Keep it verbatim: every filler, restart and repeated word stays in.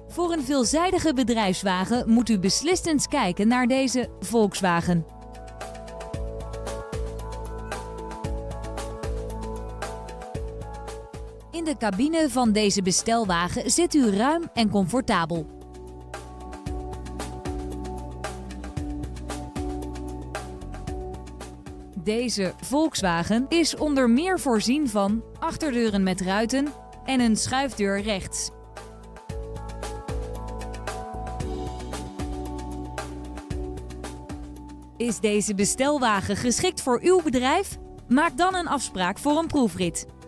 Voor een veelzijdige bedrijfswagen moet u beslist eens kijken naar deze Volkswagen. In de cabine van deze bestelwagen zit u ruim en comfortabel. Deze Volkswagen is onder meer voorzien van achterdeuren met ruiten en een schuifdeur rechts. Is deze bestelwagen geschikt voor uw bedrijf? Maak dan een afspraak voor een proefrit.